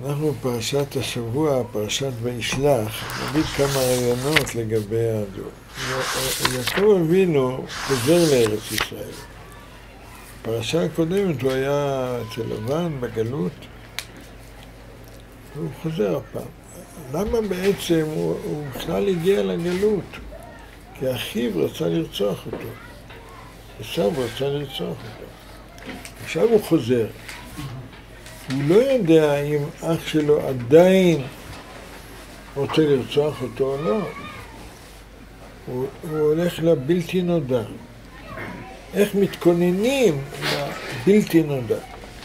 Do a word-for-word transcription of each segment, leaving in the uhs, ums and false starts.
אנחנו בפרשת השבוע, פרשת וישלח, נגיד כמה רעיונות לגבי הדור. יעקב אבינו חוזר לארץ ישראל. בפרשה הקודמת הוא היה אצל לבן בגלות, הוא חוזר הפעם. למה בעצם הוא, הוא בכלל הגיע לגלות? כי אחיו רצה לרצוח אותו. עשיו רצה לרצוח אותו. עכשיו הוא חוזר. הוא לא יודע אם אח שלו עדיין רוצה לרצוח אותו או לא. הוא, הוא הולך לבלתי נודע. איך מתכוננים לבלתי נודע?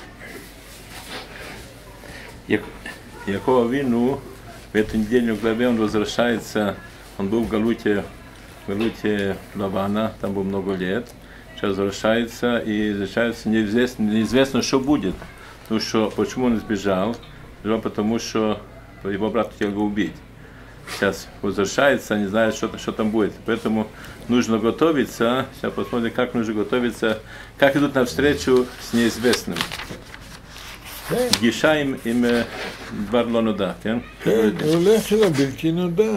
Яков Авину в эту недельную главе он возвращается, он был в Галуте, в Галуте Лавана, там был много лет, сейчас возвращается и возвращается неизвестно, неизвестно, что будет. Потому что, почему он сбежал? Сбежал потому, что его брат хотел его убить. Сейчас возвращается, не знает, что, что там будет. Поэтому нужно готовиться. Сейчас посмотрим, как нужно готовиться, как идут навстречу с неизвестным. פגישה עם, עם דבר לא נודע, כן? כן, הוא הולך אל הבלתי נודע.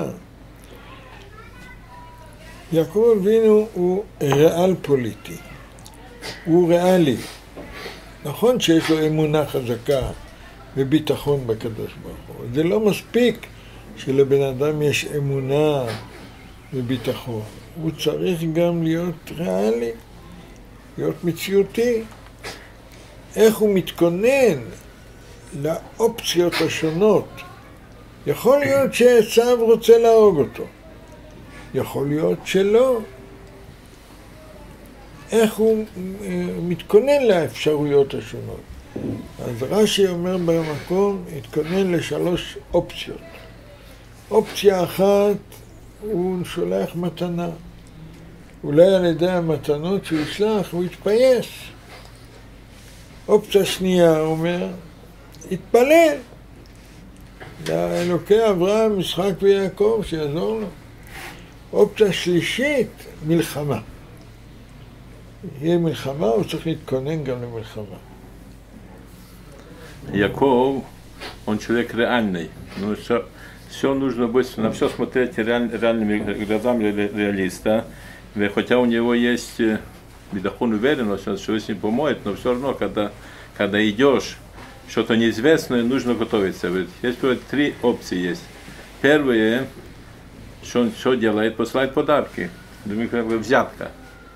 יעקב אבינו הוא ריאל פוליטי. הוא ריאלי. נכון שיש לו אמונה חזקה וביטחון בקדוש ברוך הוא. זה לא מספיק שלבן אדם יש אמונה וביטחון. הוא צריך גם להיות ריאלי, להיות מציאותי. איך הוא מתכונן לאופציות השונות. יכול להיות שעשיו רוצה להרוג אותו. יכול להיות שלא. איך הוא מתכונן לאפשרויות השונות. אז רש"י אומר במקום, התכונן לשלוש אופציות. אופציה אחת, הוא שולח מתנה. אולי על ידי המתנות שהוא ישלח, הוא יתפייס. אופציה שנייה, הוא אומר, התפלל לאלוקי אברהם, יצחק ויעקב, שיעזור לו. אופציה שלישית, מלחמה. יהיה מלחמה, הוא צריך להתכונן גם למלחמה. Яков, он человек реальный. Ну, все, все нужно быть, на все смотреть реаль, реальными глазами реалиста. Хотя у него есть бедахон, уверенность, что его с ним помоет, но все равно, когда, когда идешь, что-то неизвестное, нужно готовиться. Есть три опции есть. Первое, что он что делает, посылает подарки. Думаю, как бы взятка.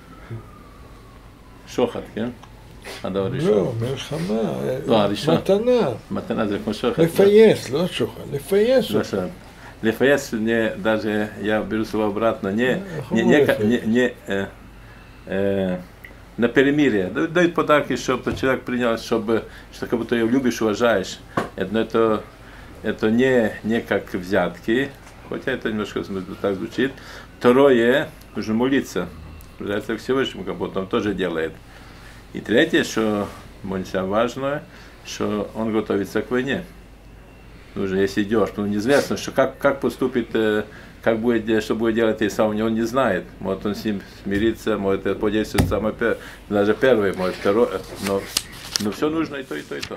Шохат, כן? הדבר ראשון. לא, מלחמה. לא, הראשון. מתנה. מתנה זה כמו שוחט. לפייס, לא שוחט, לפייס אותו. Лефаес, мне даже, я беру слово обратно, не, не, не, не, не э, э, на перемирие. Дают подарки, чтобы человек принял, чтобы, что как будто его любишь, уважаешь. Но это, это не, не как взятки, хотя это немножко так звучит. Второе, нужно молиться. К Всевышнему, как будто он тоже делает. И третье, что очень важно, что он готовится к войне. Нужно, если идешь, ну неизвестно, что как, как поступит, как будет, что будет делать Исав, он не знает. Может он с ним смириться, может это подействует самое первое, даже первое, может второе, но, но все нужно и то, и то, и то.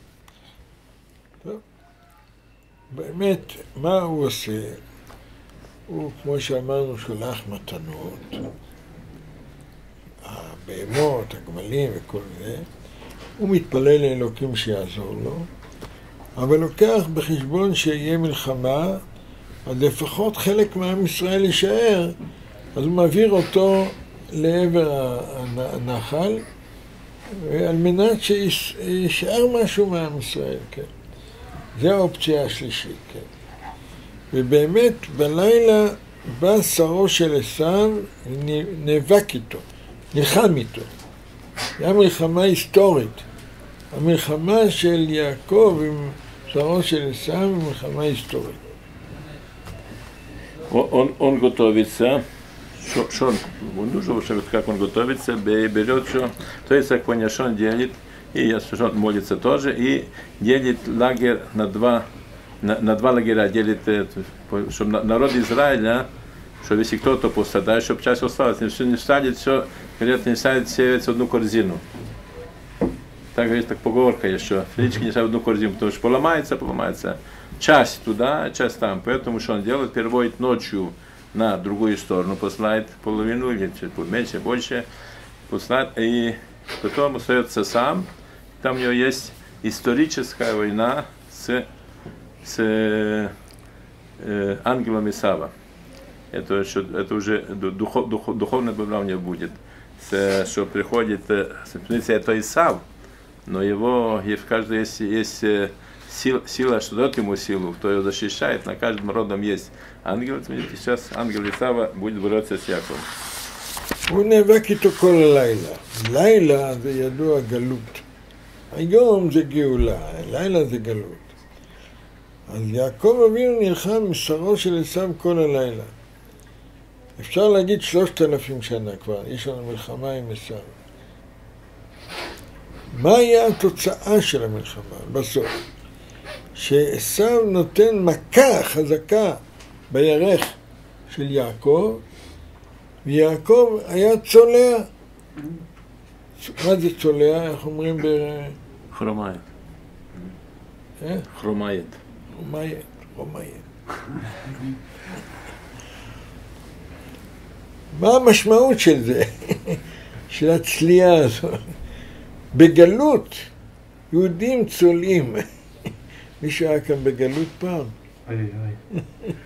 באמת, מה הוא עושה? הוא, כמו שאמרנו, שולח מתנות, הבהמות, הגמלים וכל זה, הוא מתפלל לאלוקים שיעזור לו, אבל לוקח בחשבון שיהיה מלחמה, אז לפחות חלק מעם ישראל יישאר, אז הוא מעביר אותו לעבר הנחל, על מנת שישאר משהו מעם ישראל, כן. זו האופציה השלישית, כן. ובאמת בלילה בא שרו של עשיו, נאבק איתו, נלחם איתו. זו מלחמה היסטורית. המלחמה של יעקב עם שרו של עשיו היא מלחמה היסטורית. Он, он готовится, что, что он, нужно, как он готовится, берет что, то есть, как понял, что он делит, и я что он молится тоже, и делит лагерь на два, на, на два лагеря, делит, чтобы народ Израиля, чтобы если кто-то пострадает, чтобы часть осталась, не, не ставит все, говорят, не ставит все в одну корзину. так говорит, так поговорка еще. Физически не ставит одну корзину, потому что поломается, поломается. Часть туда, часть там. Поэтому что он делает? Переводит ночью на другую сторону, посылает половину или чуть меньше, больше. Посылает, и потом остается сам. Там у него есть историческая война с, с э, ангелом Исава. Это, это уже духов, духов, духовное бавление будет. С, что приходит, это Исав, но его, в каждой есть, есть сила, сила, что дает ему силу, кто его защищает. На каждом родом есть ангел. Сейчас ангел Исава будет бороться с Яковом. הוא נאבק איתו כל הלילה. לילה זה ידוע גלות. היום זה גאולה, לילה זה גלות. אז יעקב אבינו נלחם משרו של עשיו כל הלילה. אפשר להגיד שלושת אלפים שנה כבר, יש לנו מלחמה עם עשיו. מה היה התוצאה של המלחמה בסוף? שעשיו נותן מכה חזקה בירך של יעקב, ויעקב היה צולע. מה זה צולע? איך אומרים ב... חרומייט. אה? חרומייט. חרומייט, חרומייט. מה המשמעות של זה? של הצליעה הזאת? בגלות, יהודים צולעים. מישהו היה כאן בגלות פעם? איי איי.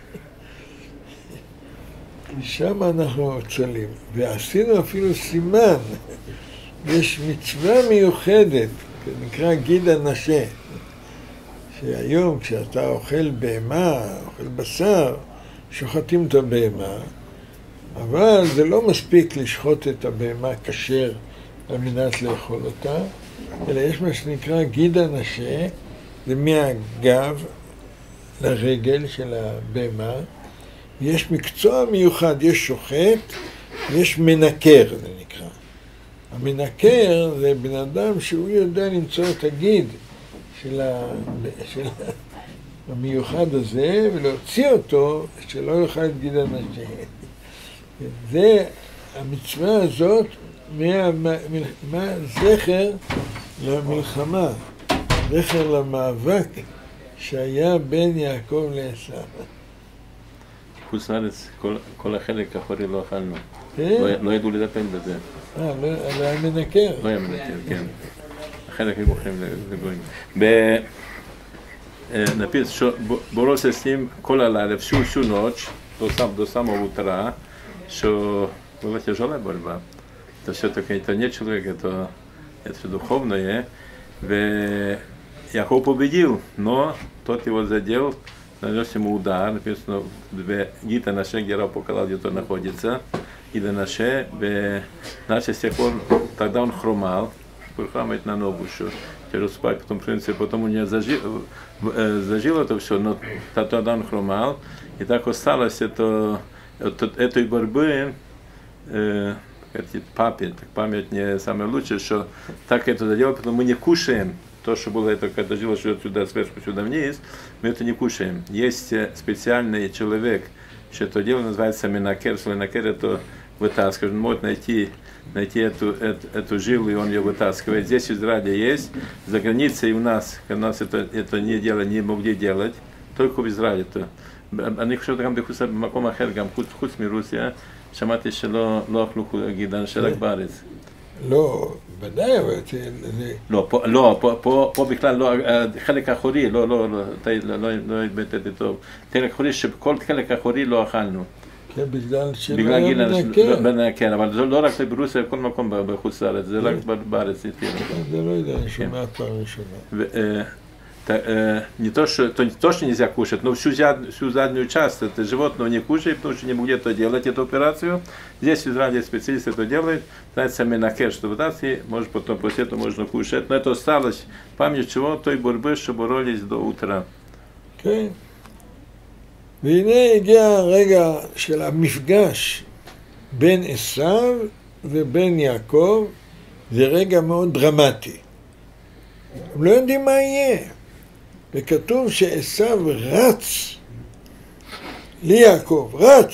שם אנחנו צולים, ועשינו אפילו סימן. יש מצווה מיוחדת, נקרא גיד הנשה, שהיום כשאתה אוכל בהמה, אוכל בשר, שוחטים את הבהמה, אבל זה לא מספיק לשחוט את הבהמה כשר על מנת לאכול אותה, אלא יש מה שנקרא גיד הנשה, זה מהגב לרגל של הבהמה, יש מקצוע מיוחד, יש שוחט, יש מנקר, זה נקרא. המנקר זה בן אדם שהוא יודע למצוא את הגיד של, ה... של המיוחד הזה ולהוציא אותו שלא יאכל את גיד הנשה. זה המצווה הזאת מהזכר למלחמה, זכר למאבק שהיה בין יעקב לעשיו. חוץ לארץ, כל, כל החלק האחורי לא אכלנו. לא, לא ידעו לטפל בזה. אה, לא היה מנקר. לא היה מנקר, כן. החלק היו מוכרים לגויים. Написано, что боролся с ним кололали всю, всю ночь, до, сам, до самого утра, что была тяжелая борьба. Это все-таки это не человек, это, это духовное. Яков победил, но тот его задел, нанес ему удар, написано, гид הנשה, где раб показал, где то находится, гид הנשה, значит, с тех пор, тогда он хромал, хромает на ногу, что через спать, потом, в принципе, потом у него зажил, зажило это все, но тогда он хромал, и так осталось это, этой борьбы, э, память, память не самое лучшее, что так это задело, потому мы не кушаем. То, что было это, когда жило, что сюда сверху, сюда вниз, мы это не кушаем. Есть специальный человек, что это дело называется минакер. Минакер это вытаскивает. Он может найти, найти эту, эту, эту жилу, и он ее вытаскивает. Здесь в Израиле есть, за границей у нас, у нас это, это не дело, не могли делать, только в Израиле. אני חושב גם בחוץ במקום אחר, גם חוץ מרוסיה, שמעתי שלא אכלו גידן שרק בארץ. לא, ודאי, אבל זה... לא, פה, לא, פה, פה, פה בכלל לא, חלק האחורי, לא, לא, לא, לא התבטאתי טוב. חלק האחורי, שכל חלק האחורי לא אכלנו. כן, בגלל שלא היה מנקר. כן, אבל זה לא רק ברוסיה, בכל מקום בחוץ לארץ, זה רק בארץ. זה לא יודע, אני שומע פעם ראשונה. Не то, что, то, не то, что нельзя кушать, но всю, всю заднюю часть это животное не кушает, потому что не могли это делать, эту операцию. Здесь в Израиле специалист это делает, называется минакер, что вытаскивает, может потом после этого можно кушать. Но это осталось память чего, той борьбы, что боролись до утра. כן. והנה הגיע הרגע של המפגש בין עשיו ובין יעקב, זה רגע מאוד דרמטי. הם לא יודעים מה יהיה. וכתוב שעשיו רץ ליעקב, רץ.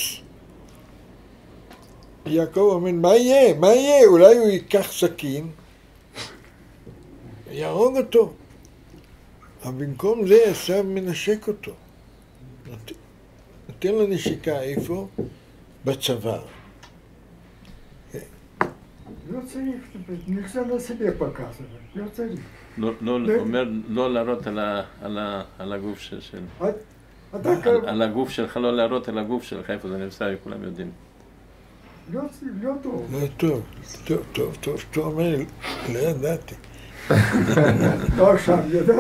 יעקב אומר, מה יהיה? מה יהיה? אולי הוא ייקח סכין, יהרוג אותו. אבל במקום זה עשיו מנשק אותו. נות... נותן לו נשיקה איפה? בצוואר. לא צריך, נרצה לסביר פקס, לא צריך. אומר לא להראות על הגוף של... על הגוף שלך, לא להראות על הגוף שלך, איפה זה נמצא, כולם יודעים. לא טוב. לא טוב, טוב, טוב, טוב, שאתה אומר, לא ידעתי. לא שם, ידע.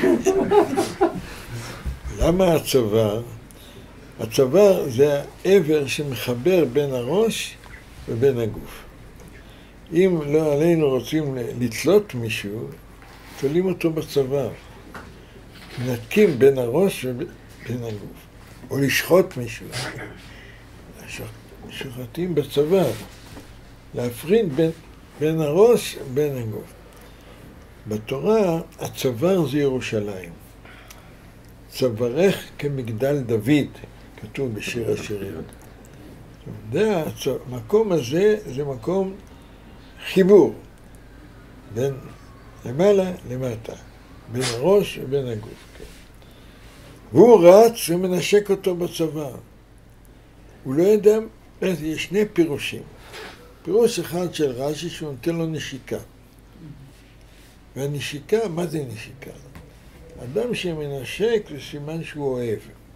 למה הצוואר? הצוואר זה העבר שמחבר בין הראש ובין הגוף. אם לא עלינו רוצים לתלות מישהו, תולים אותו בצוואר. מנתקים בין הראש ובין הגוף. או לשחוט מישהו. שוחטים בצוואר. להפריד בין, בין הראש ובין הגוף. בתורה הצוואר זה ירושלים. צווארך כמגדל דוד, כתוב בשיר השירים. זה, המקום הזה זה מקום חיבור בין למעלה למטה, בין הראש ובין הגוף. כן. והוא רץ ומנשק אותו בצוואר. הוא לא ידע, יש שני פירושים. פירוש אחד של רש"י שהוא נותן לו נשיקה. והנשיקה, מה זה נשיקה? אדם שמנשק זה סימן שהוא אוהב.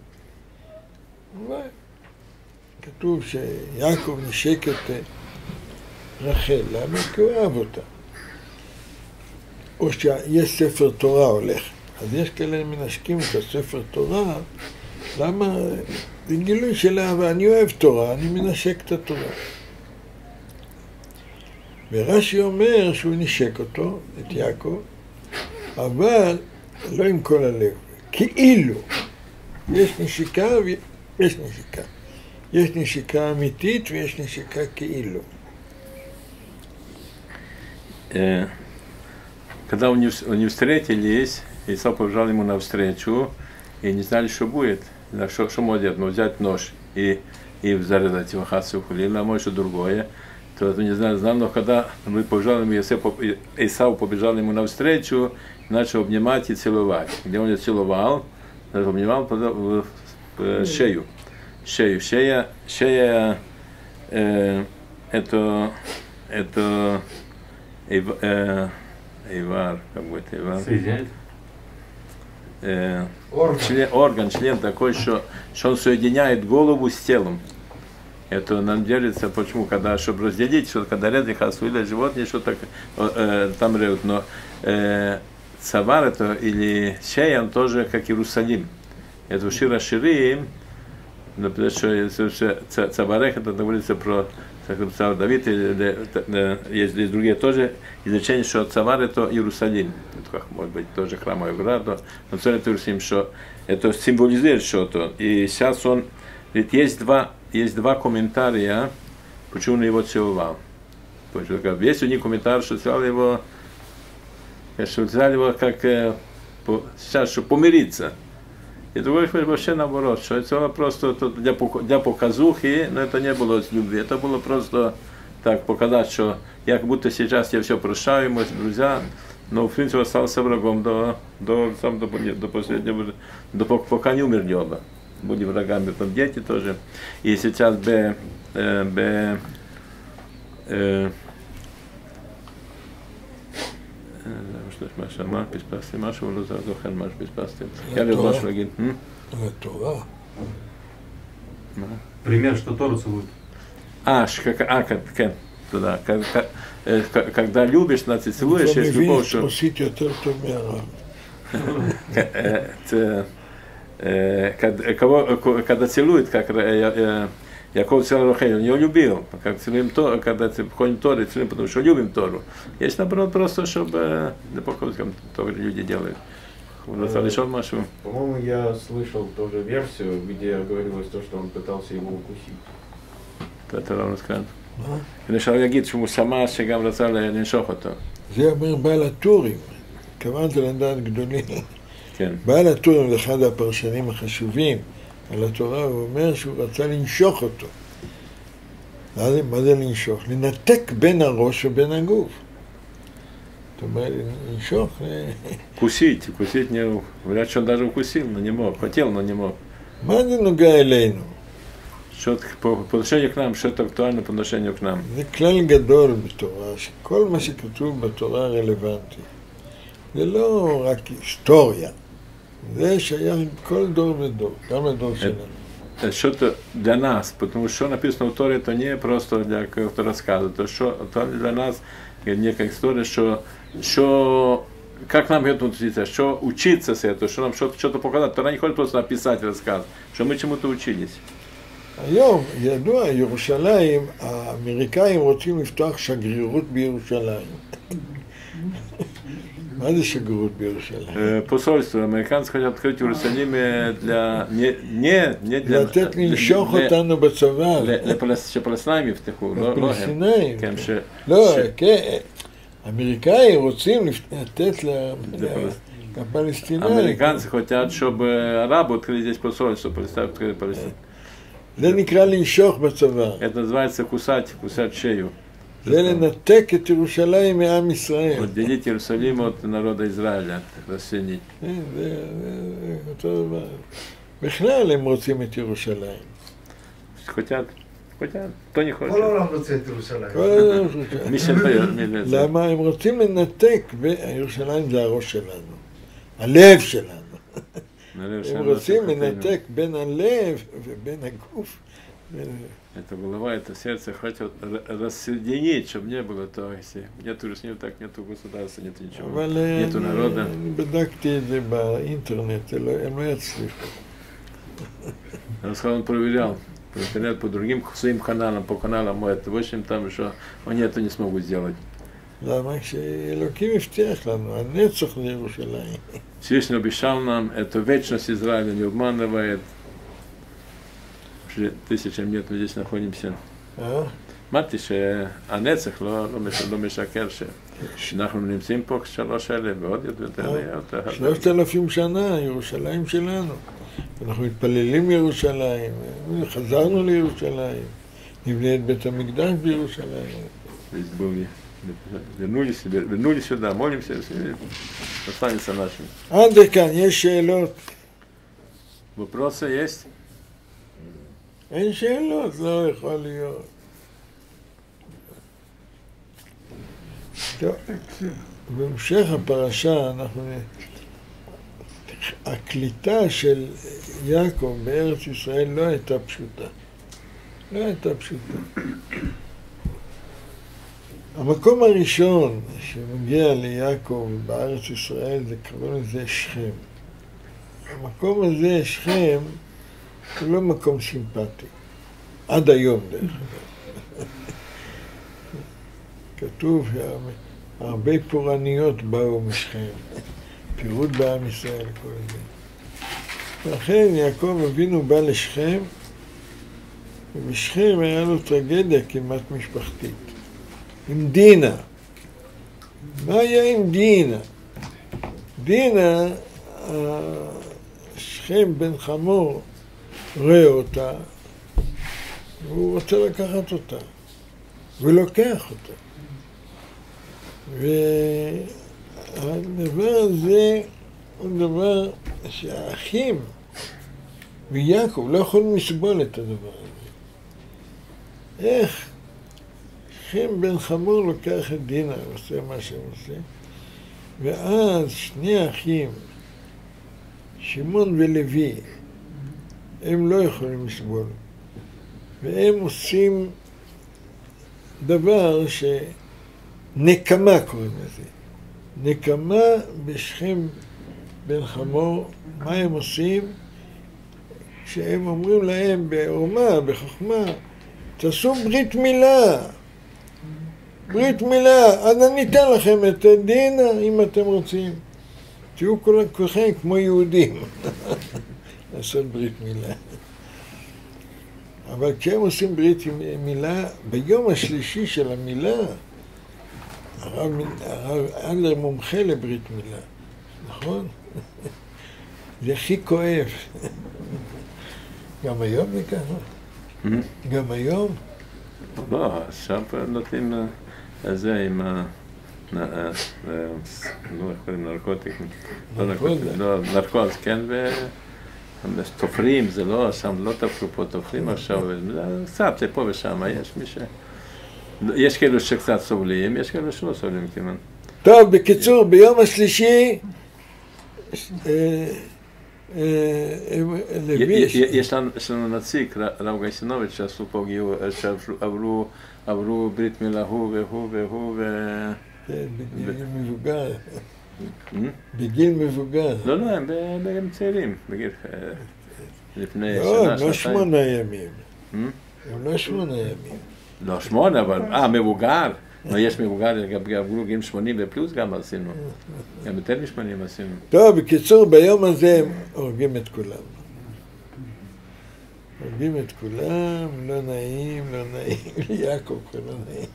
כתוב שיעקב נשק את רחל, למה? כי הוא אהב אותה. או שיש ספר תורה הולך, אז יש כאלה מנשקים את הספר תורה, למה? זה גילוי של אהבה, אני אוהב תורה, אני מנשק את התורה. ורש"י אומר שהוא נשק אותו, את יעקב, אבל לא עם כל הלב, כאילו. יש נשיקה ויש נשיקה. יש נשיקה אמיתית ויש נשיקה כאילו. Когда они, они встретились, Исав побежал ему навстречу, и не знали, что будет. Что, что может ну, взять нож и, и зарезать его хасу хулила, а может что другое. То это не знаю, знал, но когда мы побежали ему, Исав побежал ему навстречу, начал обнимать и целовать. Где он ее целовал, обнимал в, в шею. Шею. Шея, шея э, это, это э, Ивар, как будет Ивар? Э, орган. Член, орган, член такой, что, что он соединяет голову с телом. Это нам делится, почему, когда, чтобы разделить, что когда резали хасуиля, животные, что так э, там режут, но э, цавар это или шея, он тоже как Иерусалим. Это Шира Ширим, потому что цаварех, это говорится про царь Давид, есть здесь другие тоже, изучение, что цавар это Иерусалим, это как, может быть, тоже храмовый город, но царь это Иерусалим, что это символизирует что-то. И сейчас он, ведь есть два, есть два комментария, почему он его целовал. Есть у них комментарий, что целовал его, что целовал его как сейчас, чтобы помириться. И другой вообще наоборот, что это было просто для, для показухи, но это не было с любви, это было просто так показать, что я как будто сейчас я все прощаю, мы друзья, но в принципе остался врагом до, до, сам, до, до последнего, до, пока не умерли оба. Были врагами, там дети тоже. И сейчас б, э, б, э, что ж, Маша, מה פספסתי? משהו לא זוכר מה שפספסתי. היה לי עוד משהו להגיד. לתורה. מה? Пример, что Тору целует. А, כן, תודה. Когда любишь, значит, целуешь, есть любовь, что... Спросить יותר טוב מהרב. Когда целует, как Яков целовал Рахель, он ее любил, как целуем Тору, когда ходим Тору, целуем, потому что любим Тору. Есть, наоборот, просто, чтобы для показа, то люди делают. По-моему, я слышал тоже версию, где говорилось то, что он пытался его укусить. Это равно сказано. אפשר להגיד שהוא שמע שגם רצה לנשוך אותו. זה אומר בעל הטורים, כוונת לדעת גדולים. בעל הטורים זה אחד הפרשנים החשובים על התורה, הוא אומר שהוא רצה לנשוך אותו. מה זה לנשוך? לנתק בין הראש ובין הגוף. אתה אומר, לנשוך... Кусить, кусить не... Вряд ли он даже укусил, но не мог. Хотел, но не мог. מה זה נוגע אלינו? Что по, по отношению к нам, что-то актуально по отношению к нам. זה כלל גדול בתורה, שכל מה שכתוב בתורה רלוונטי. זה לא רק היסטוריה, זה שייך כל דור ודור, גם לדור שלנו. Это что-то для нас, потому что что написано в Торе, это не просто для какого-то рассказа, это что это для нас некая история, что, что как нам это учиться, что учиться с этого, что нам что-то, что-то показать. Тора не хочет просто написать рассказ, что мы чему-то учились. היום, ידוע, ירושלים, האמריקאים רוצים לפתוח שגרירות בירושלים. מה זה שגרירות בירושלים? Посольство американцев хотят открыть в Иерусалиме для... Не, не, не для... לתת לנשוך אותנו בצבא. לפלסטינים יפתחו, לא הם. לפלסטינים. כן, ש... לא, כן. האמריקאים רוצים לתת לפלסטינים. Американцы хотят, чтобы арабы открыли здесь посольство, открыли Палестину. זה נקרא לנשוך בצבא. Это называется кусать, кусать шею. זה לנתק את ירושלים מעם ישראל. Отделить Иерусалим от народа Израиля, рассоединить. זה אותו דבר. בכלל הם רוצים את ירושלים. хотят, хотят, кто не хочет. כל העולם רוצה את ירושלים. כל העולם רוצה. מי שחייב, מי לזה. למה? הם רוצים לנתק, וירושלים זה הראש שלנו, הלב שלנו. הם רוצים לנתק בין הלב ובין הגוף. Это голова, это сердце хотят рассоединить, чтобы не было то, если нет Иерусалима, так нету государства, нет ничего, нету народа. בדקתי את זה באינטרנט, הם לא יצליחו. Он сказал, он проверял, по интернету, по другим своим каналам, по каналам мой, это в общем там еще, они это не смогут сделать. למה? כשאלוקים הבטיח לנו, הנצח לירושלים. Всевышний обещал нам, эту вечность Израиля не обманывает. Уже тысячам лет мы здесь находимся. אמרתי שהנצח לא, לא, לא משקר, שאנחנו נמצאים פה שלוש אלף ועוד יותר. שלושת אלפים שנה, ירושלים שלנו. אנחנו מתפללים לירושלים, חזרנו לירושלים, נבנה את בית המקדש בירושלים. вернулись, вернулись сюда, молимся, останется нашим. עד כאן, יש שאלות. Вопросы есть? אין שאלות, לא יכול להיות. טוב, בהמשך הפרשה אנחנו... הקליטה של יעקב בארץ ישראל לא הייתה פשוטה. לא הייתה פשוטה. המקום הראשון שמגיע ליעקב בארץ ישראל זה קראו לזה שכם. המקום הזה, שכם, הוא לא מקום סימפטי. עד היום דרך אגב. כתוב שהרבה פורעניות באו משכם. פירוד בעם ישראל, כל זה. ולכן יעקב אבינו בא לשכם, ובשכם היה לו טרגדיה כמעט משפחתית. עם דינה. מה היה עם דינה? דינה, שכם בן חמור רואה אותה, והוא רוצה לקחת אותה, ולוקח אותה. והדבר הזה הוא דבר שהאחים ויעקב לא יכולים לסבול את הדבר הזה. איך שכם בן חמור לוקח את דינה, עושה מה שהוא עושה, ואז שני האחים, שמעון ולוי, הם לא יכולים לסבול. והם עושים דבר שנקמה קוראים לזה. נקמה בשכם בן חמור, מה הם עושים? כשהם אומרים להם בעורמה, בחוכמה, תעשו ברית מילה. ברית מילה, אז אני אתן לכם את דינה אם אתם רוצים. תהיו כולכם כמו יהודים. לעשות ברית מילה. אבל כשהם עושים ברית מילה, ביום השלישי של המילה, הרב, הרב אדלר מומחה לברית מילה, נכון? זה הכי כואב. גם היום זה ככה? גם היום? לא, עכשיו נותנים זה עם נו, איך קוראים נרקוטיקים? לא, נרקוט, כן, ותופרים, זה לא, שם לא תפרו פה תופרים עכשיו, קצת פה ושם, יש מי ש... יש כאלו שקצת סובלים, יש כאלו שלא סובלים כמעט. טוב, בקיצור, ביום השלישי, יש לנו נציג, רב גייסנוביץ', שעשו פה גיור, שעברו ברית מילה הוא והוא והוא ו... בגיל מבוגר. בגיל מבוגר. לא, לא, הם צעירים, בגיל... לפני שנה, לא, הם לא שמונה ימים. הם לא שמונה ימים. לא שמונה, אבל... אה, מבוגר. יש מבוגר, גם גיל שמונים ופלוס גם עשינו. גם יותר משמונים עשינו. טוב, בקיצור, ביום הזה הם הורגים את כולם. הורגים את כולם, לא נעים, לא נעים. יעקב, לא נעים.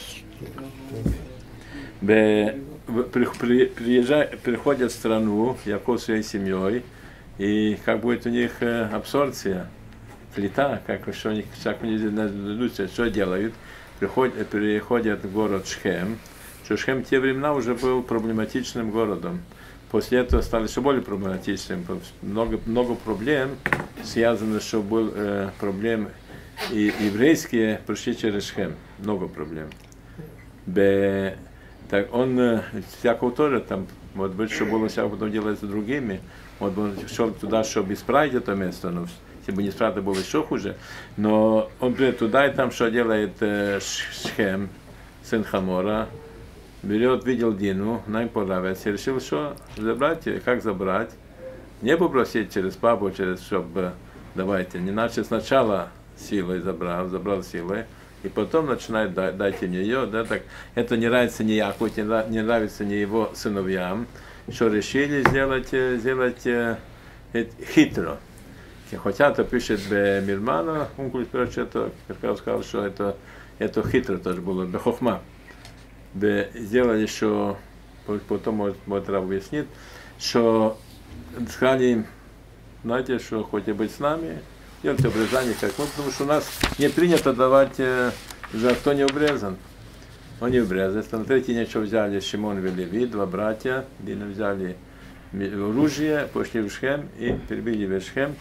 Приходят в страну, Яков своей семьей, и как будет у них абсорбция, плита, как что они, как они что делают, приходят, переходят в город Шхем, что Шхем в те времена уже был проблематичным городом. После этого стали еще более проблематичным. Много, много проблем связано, что был э, проблем и еврейские пришли через Шхем. Много проблем. Бе, так он, Яков тоже там, может быть, что было всякое потом делать с другими, вот он шел туда, чтобы исправить это место, но если бы не исправить, было еще хуже. Но он придет туда, и там что делает э, Шхем, сын Хамора, берет, видел Дину, нам понравилось, и решил, что забрать, как забрать, не попросить через папу, через, чтобы давайте, не начать сначала силой забрал, забрал силой, и потом начинает дать, дайте мне ее, да, так, это не нравится ни Якову, не нравится ни его сыновьям, что решили сделать, сделать э, хитро. Хотя это пишет Мирмана, он это, как сказал, что это, это хитро тоже было, бехохма. Сделали, что, потом мой, мой трав объяснит, что сказали им, знаете, что хотите быть с нами, делайте обрезание, как мы, потому что у нас не принято давать э, за кто не обрезан. Он не обрезан. На третий ничего взяли Шимон и Леви, два братья, Дина взяли оружие, пошли в Шхем и перебили в Шхем.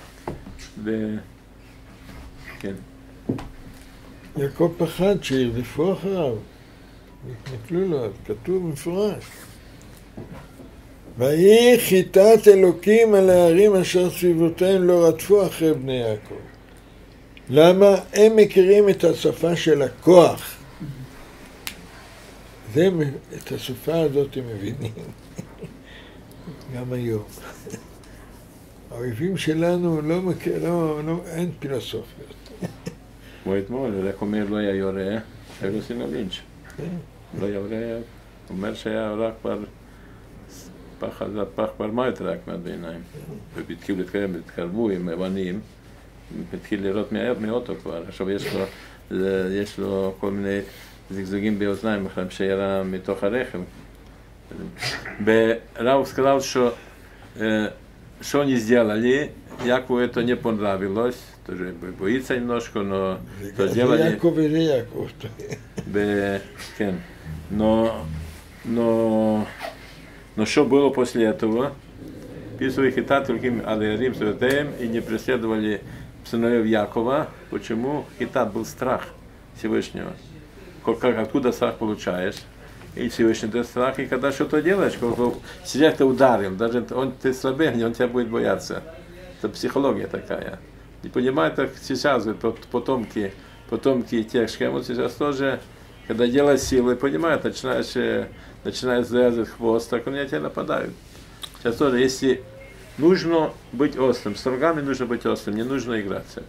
יעקב פחד שירדפו אחריו, יתנכלו לו, כתוב במפורש. ויהי חיטת אלוקים על הערים אשר סביבותיהם לא רדפו אחרי בני יעקב. למה? הם מכירים את השפה של הכוח. זה, את השפה הזאת הם מבינים. גם היום. האויבים שלנו לא מכיר, לא, לא, אין פילוסופיות. כמו אתמול, רק אומר לא היה יורה, היו עושים לו לינץ'. לא היה יורה, אומר שהיה רק כבר, פח כבר מוות רק מהביניים. והתחילו להתקרב, התקרבו עם אבנים, התחיל לראות מאוטו כבר. עכשיו יש לו, יש לו כל מיני זגזוגים באוזניים, שירה מתוך הרכב. Рав сказал, что э, что они сделали, Якову это не понравилось, тоже боится немножко, но что сделали. Яков и Яков. Но, но, но что было после этого? Писали хитат другим алеарим святым и не преследовали сыновей Якова. Почему? Хитат был страх Всевышнего. Как, откуда страх получаешь? И Всевышний дает страх, и когда что-то делаешь, сидят ты ударил, даже он ты слабее, он тебя будет бояться. Это психология такая. И понимаю, так сейчас потомки, потомки тех Шхемов сейчас тоже, когда делаешь силы, понимают, начинаешь, начинаешь завязывать хвост, так они на тебя нападают. Сейчас тоже, если нужно быть острым, с врагами нужно быть острым, не нужно играться.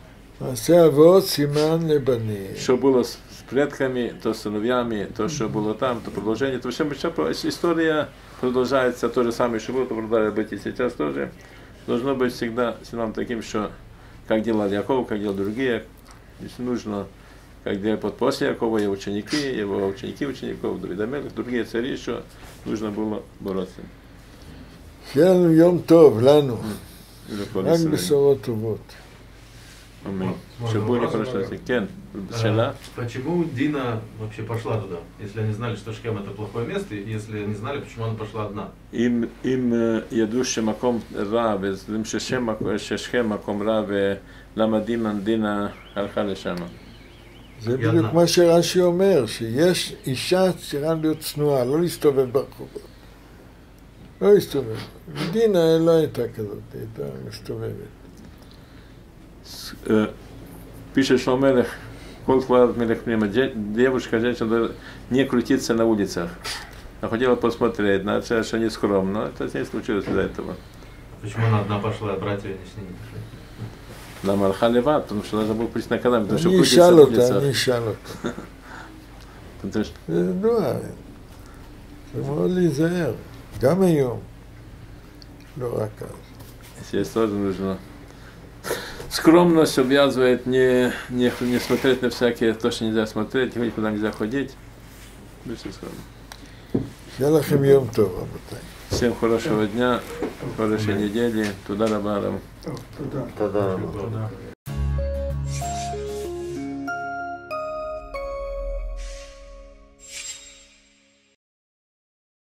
Что было с предками, то с сыновьями, то, что было там, то продолжение. То все, история продолжается, то же самое, что было, то продолжает быть и сейчас тоже. Должно быть всегда сином таким, что как делал Яков, как делал другие. Если нужно, как делали после Якова, его ученики, его ученики учеников, Давид, другие цари, что нужно было бороться. שיהיה לנו יום טוב, לנו. רק בשורות טובות. Аминь. Можно Все более вопрос? хорошо. Кен, А, Шела. Почему Дина вообще пошла туда? Если они знали, что Шхем это плохое место, и если они знали, почему она пошла одна? אם, אם אה, ידעו שמקום רע, וזלים ששם מקום- ששכם מקום רע, ולמה דינה דינה הלכה לשם. זה ידנה. בדיוק מה שרש"י אומר, שיש אישה צריכה להיות צנועה, לא להסתובב ברחובות. לא להסתובב. ודינה לא הייתה כזאת, היא הייתה מסתובבת. С- э, Пишет Шломелех, Кол Клад Мелех Пнима, де- девушка, женщина должна не крутиться на улицах. Она хотела посмотреть, на это, что не скромно, это не случилось из-за этого. Почему она одна пошла, а братья не с ней не пошли? Нам Алхалева, потому что должна была прийти на Кадам, потому что אני крутиться אשאל на אותה, улицах. אני אשאל אותה. Потому что זה ידוע, זה מאוד להיזהר, גם היום, לא רק אז. здесь тоже нужно. Скромность обязывает не, не, не смотреть на всякие, то, что нельзя смотреть, никуда нельзя ходить. Будьте скромны. שיהיה לכם יום טוב, רבותיי. Всем хорошего дня, хорошей недели. Туда рабарам. Туда. Тогда Да.